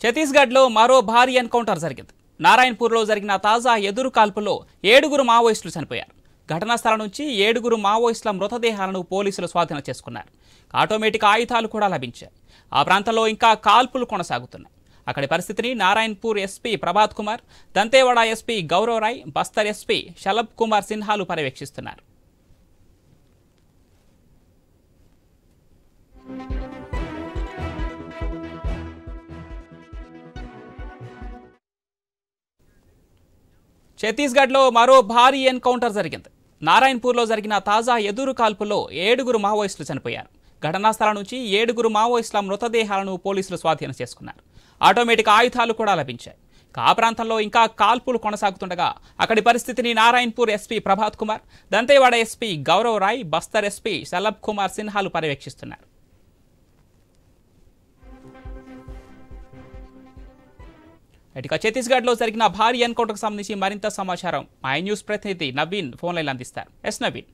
ఛత్తీస్గఢ్లో మరో భారీ ఎన్కౌంటర్ జరిగింది. నారాయణపూర్లో జరిగిన తాజా ఎదురు కాల్పుల్లో 7 మావోయిస్టులు చనిపోయారు. ఘటనా స్థలం నుంచి 7 మావోయిస్టుల మృతదేహాలను పోలీసులు స్వాధీనం చేసుకున్నారు. ఆటోమేటిక్ ఆయుధాలు కూడా లభించాయి. ఆ ప్రాంతంలో ఇంకా కాల్పులు కొనసాగుతున్నాయి. అక్కడి పరిస్థితిని Narayanpur SP Prabhat Kumar, Dantewada SP Gaurav Rai, Bastar SP Shalabh Kumar సిన్హాలు పర్యవేక్షిస్తున్నారు. ఛత్తీస్గఢ్లో మరో భారీ ఎన్కౌంటర్ జరిగింది. నారాయణపూర్లో జరిగిన తాజా ఎదురు కాల్పుల్లో 7 మావోయిస్టులు చనిపోయారు. ఘటనా స్థలం నుంచి 7 మావోయిస్టుల మృతదేహాలను పోలీసులు స్వాధీనం చేసుకున్నారు. ఆటోమేటిక్ ఆయుధాలు కూడా లభించాయి. ఆ ప్రాంతంలో ఇంకా కాల్పులు కొనసాగుతుండగా అక్కడి పరిస్థితిని Narayanpur SP Prabhat Kumar, Dantewada SP Gaurav Rai, Bastar SP Shalabh Kumar సిన్హాలు పర్యవేక్షిస్తున్నారు. ఇక ఛత్తీస్గఢ్లో జరిగిన భారీ ఎన్కౌంటర్కు సంబంధించి మరింత సమాచారం ఐ న్యూస్ ప్రతినిధి నవీన్ ఫోన్ లైన్ అందిస్తారు. నవీన్.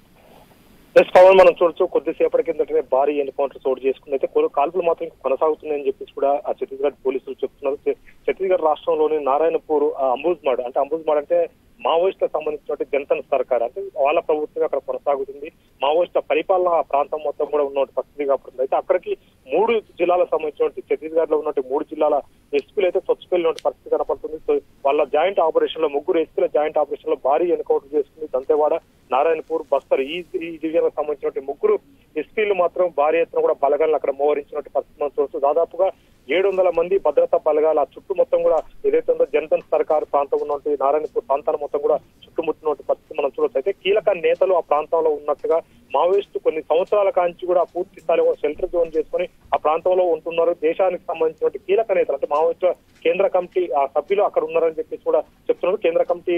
పవన్, మనం చూడొచ్చు కొద్దిసేపటి కిందటనే భారీ ఎన్కౌంటర్ చోటు చేసుకుంది. అయితే కాల్పులు మాత్రం కొనసాగుతున్నాయని చెప్పేసి కూడా ఆ ఛత్తీస్గఢ్ పోలీసులు చెప్తున్నారు. ఛత్తీస్గఢ్ రాష్ట్రంలోని నారాయణపూర్ అంబుజ్మాడ్ అంటే మావోయిస్టులకు సంబంధించినటువంటి జనతన్ సర్కార్, అంటే వాళ్ళ ప్రభుత్వం అక్కడ కొనసాగుతుంది. మావోయిస్టుల పరిపాలన ఆ ప్రాంతం మొత్తం కూడా ఉన్న పరిస్థితి కాబట్టి అయితే అక్కడికి 3 జిల్లాలకు సంబంధించినటువంటి ఛత్తీస్గఢ్ లో ఉన్నటువంటి 3 జిల్లాల ఎస్పీలు అయితే చొచ్చుకెళ్ళిన పరిస్థితి కనపడుతుంది. సో వాళ్ళ జాయింట్ ఆపరేషన్ లో 3 ఎస్పీల జాయింట్ ఆపరేషన్ లో భారీ ఎన్కౌంటర్ చేసుకుంది. దంతేవాడ, నారాయణపూర్, బస్తర్ ఈ డివిజన్లకు సంబంధించినటువంటి 3 ఎస్పీలు మాత్రం భారీ ఎత్తున కూడా బలగాలను అక్కడ మోహరించినట్టు పరిస్థితి మనం చూస్తూ దాదాపుగా 700 మంది భద్రతా బలగాల చుట్టూ మొత్తం కూడా ఏదైతే ఉందో జనతన్ సర్కార్ ప్రాంతం ఉన్నటువంటి నారాయణపూర్ ప్రాంతాన్ని మొత్తం కూడా చుట్టుముట్టినటువంటి పరిస్థితి మనం చూడొచ్చు. అయితే కీలక నేతలు ఆ ప్రాంతంలో ఉన్నట్టుగా మావోయిస్టు కొన్ని సంవత్సరాల కాంచి కూడా పూర్తి స్థాయిలో షెల్టర్ జోన్ చేసుకుని ఆ ప్రాంతంలో ఉంటున్నారు. దేశానికి సంబంధించినటువంటి కీలక నేతలు అంటే మావోయిస్టు కేంద్ర కమిటీ సభ్యులు అక్కడ ఉన్నారని చెప్పేసి కూడా చెప్తున్నారు. కేంద్ర కమిటీ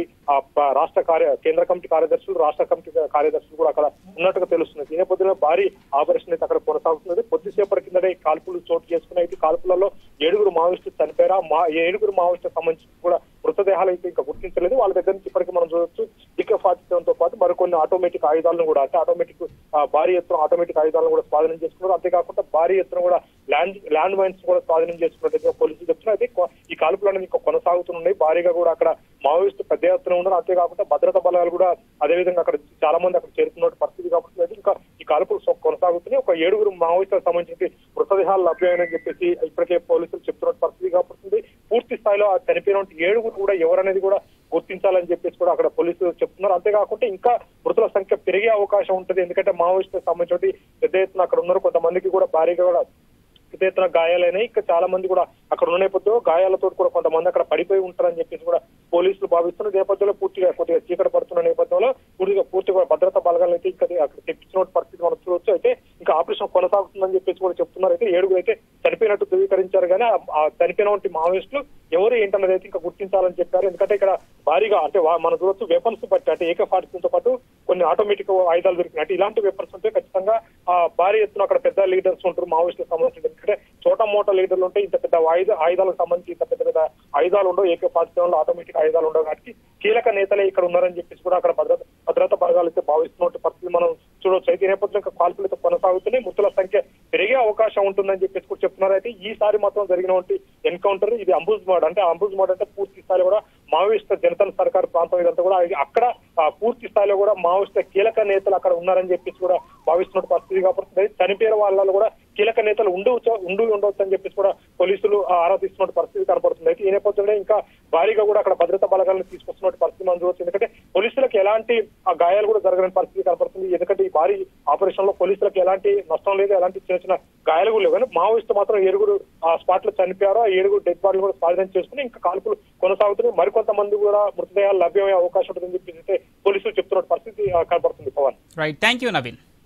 కార్యదర్శులు, రాష్ట్ర కమిటీ కార్యదర్శులు కూడా అక్కడ ఉన్నట్టుగా తెలుస్తుంది. ఈ నేపథ్యంలో భారీ ఆపరేషన్ అయితే అక్కడ కొనసాగుతున్నది. కొద్దిసేపటి కిందనే కాల్పులు చోటు చేసుకున్నాయి. ఈ కాల్పులలో 7 మావోయిస్టులు చనిపోయారు. 7 మావోయిస్టులకు సంబంధించి కూడా మృతదేహాలు అయితే ఇంకా గుర్తించలేదు. వాళ్ళ దగ్గర నుంచి ఇప్పటికీ మనం చూడొచ్చు AK-47 తో పాటు మరికొన్ని ఆటోమేటిక్ ఆయుధాలను కూడా అంటే భారీ ఎత్తున ఆటోమేటిక్ ఆయుధాలను కూడా స్వాధీనం చేసుకున్నారు. అంతేకాకుండా భారీ ఎత్తున కూడా ల్యాండ్ మైన్స్ కూడా స్వాధీనం చేసుకున్నట్టుగా పోలీసులు చెప్తున్నారు. అయితే ఈ కాల్పులు అనేవి ఇంకా కొనసాగుతున్నాయి. భారీగా కూడా అక్కడ మావోయిస్టు పెద్ద ఎత్తున ఉన్నారు. అంతేకాకుండా భద్రతా బలాలు కూడా అదేవిధంగా అక్కడ చాలా మంది అక్కడ చేరుతున్న పరిస్థితి కాబట్టి ఇంకా ఈ కాల్పులు కొనసాగుతున్నాయి. ఒక 7 మావోయిస్టులకు సంబంధించి మృతదేహాలు లభ్యమని చెప్పేసి ఇప్పటికే పోలీసులు చెప్తున్న పరిస్థితి కాబట్టి పూర్తి స్థాయిలో చనిపోయిన 7 కూడా ఎవరనేది కూడా గుర్తించాలని చెప్పేసి కూడా అక్కడ పోలీసులు చెప్తున్నారు. అంతేకాకుండా ఇంకా మృతుల సంఖ్య పెరిగే అవకాశం ఉంటుంది. ఎందుకంటే మావోయిస్టులకు సంబంధించి పెద్ద ఎత్తున అక్కడ ఉన్నారు. కొంతమందికి కూడా భారీగా కూడా పెద్ద ఎత్తున గాయాలైనాయి. ఇంకా చాలా మంది కూడా అక్కడ ఉన్న నేపథ్యంలో గాయాలతో కూడా కొంతమంది అక్కడ పడిపోయి ఉంటారని చెప్పేసి కూడా పోలీసులు భావిస్తున్న నేపథ్యంలో కొద్దిగా చీకటి పడుతున్న నేపథ్యంలో పూర్తిగా భద్రతా బలగాలను అయితే అక్కడ తెప్పించిన పరిస్థితి మనం చూడొచ్చు. అయితే ఇంకా ఆపరేషన్ కొనసాగుతుందని చెప్పేసి కూడా చెప్తున్నారు. అయితే 7 అయితే చనిపోయినట్టు ధృవీకరించారు. కానీ ఆ చనిపోయిన మావోయిస్టులు ఎవరు ఏంటన్నది అయితే ఇంకా గుర్తించాలని చెప్పారు. ఎందుకంటే ఇక్కడ భారీగా అంటే మనం చూడొచ్చు వెపన్స్ బట్టి అంటే AK-47 తో పాటు కొన్ని ఆటోమేటిక్ ఆయుధాలు దొరికినాయి. అంటే ఇలాంటి వెపన్స్ ఉంటే ఖచ్చితంగా భారీ ఎత్తున అక్కడ పెద్ద లీడర్స్ ఉంటారు మావోయిస్టులకు సంబంధించి. ఎందుకంటే చోటా మోటా లీడర్లు ఉంటే ఇంత పెద్ద ఆయుధాలకు సంబంధించి ఇంత పెద్ద ఆయుధాలు ఉండవు. AK-47 లో ఆటోమేటిక్ ఆయుధాలు ఉండవు. కాబట్టి కీలక నేతలే ఇక్కడ ఉన్నారని చెప్పేసి కూడా అక్కడ భద్రతా బలగాలు అయితే భావిస్తున్న పరిస్థితి మనం చూడొచ్చు. అయితే ఈ నేపథ్యంలో కాల్పులు అయితే కొనసాగుతున్నాయి. మృతుల సంఖ్య పెరిగే అవకాశం ఉంటుందని చెప్పేసి కూడా చెప్తున్నారు. అయితే ఈసారి మాత్రం జరిగినటువంటి ఎన్కౌంటర్ ఇది అంబుజ్మాడ్ అంటే పూర్తి స్థాయిలో కూడా మావోయిస్టు జనతన్ సర్కార్ ప్రాంతం ఇదంతా కూడా అక్కడ పూర్తి స్థాయిలో కూడా మావోయిస్టు కీలక నేతలు అక్కడ ఉన్నారని చెప్పేసి కూడా భావిస్తున్న పరిస్థితి కాబట్టి చనిపోయిన వాళ్ళలో కూడా కీలక నేతలు ఉండవచ్చు అని చెప్పేసి కూడా పోలీసులు ఆరాధిస్తున్న పరిస్థితి కనపడుతుంది. అయితే ఈ నేపథ్యంలో ఇంకా భారీగా కూడా అక్కడ భద్రతా బలగాలను తీసుకొస్తున్న పరిస్థితి మనం చూడవచ్చు. ఎందుకంటే పోలీసులకు ఎలాంటి గాయాలు కూడా జరగని పరిస్థితి కనపడుతుంది. ఎందుకంటే ఈ భారీ ఆపరేషన్ లో పోలీసులకు ఎలాంటి నష్టం లేదు, ఎలాంటి చిన్న గాయాలు కూడా లేవు. కానీ మావోయిస్టు మాత్రం 7 స్పాట్ లో చనిపోయారు. 7 డెడ్ బాడీలు కూడా స్వాధీనం చేసుకుని ఇంకా కాల్పులు కొనసాగుతున్నాయి. మరికొంతమంది కూడా మృతదేహాలు లభ్యమయ్యే అవకాశం ఉంటుందని చెప్పేసి పోలీసులు చెప్తున్న పరిస్థితి కనపడుతుంది. Pavan. Right, thank you Naveen.